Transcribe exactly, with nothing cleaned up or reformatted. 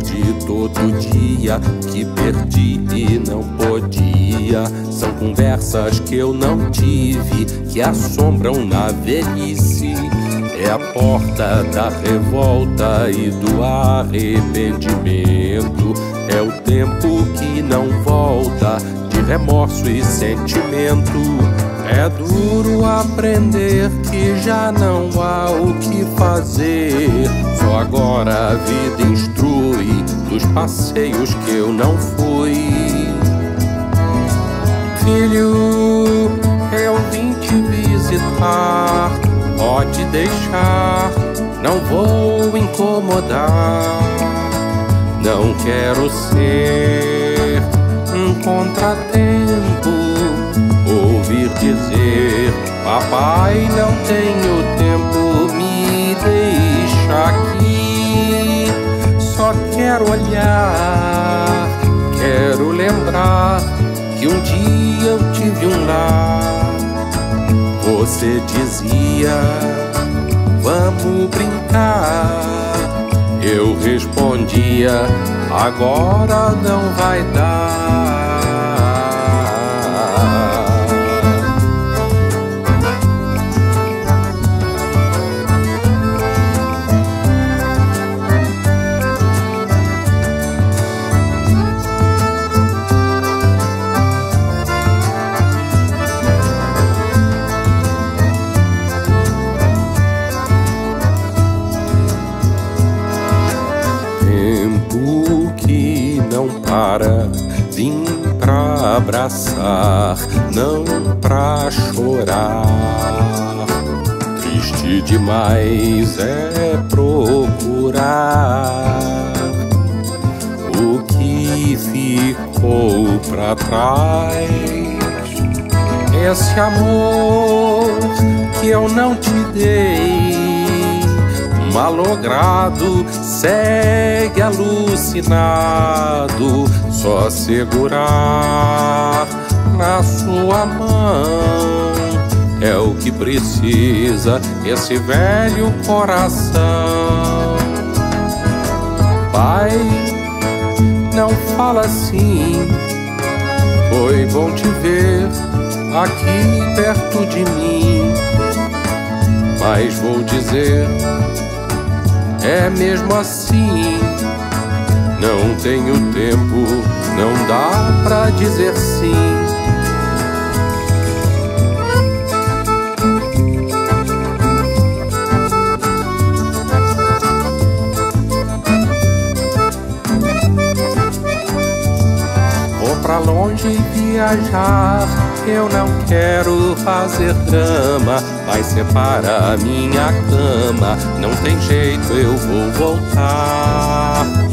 de todo dia que perdi e não podia. São conversas que eu não tive, que assombram na velhice. É a porta da revolta e do arrependimento. É o tempo que não volta, de remorso e sentimento. É duro aprender que já não há o que fazer. Só agora a vida instrui dos passeios que eu não fui. Filho, eu vim te visitar. Pode deixar, não vou incomodar. Não quero ser um contratempo. Ouvir dizer, papai, não tenho tempo, me deixa aqui. Só quero olhar, quero lembrar que um dia eu tive um lar. Você dizia, vamos brincar. Eu respondia, agora não vai dar. Não para, vim pra abraçar, não pra chorar. Triste demais é procurar o que ficou pra trás. Esse amor que eu não te dei, malogrado, segue alucinado. Só segurar na sua mão é o que precisa esse velho coração. Pai, não fala assim. Foi bom te ver aqui perto de mim, mas vou dizer, é mesmo assim. Não tenho tempo, não dá pra dizer sim. Vou pra longe viajar, eu não quero fazer drama, mas separa a minha cama. Não tem jeito, eu vou voltar.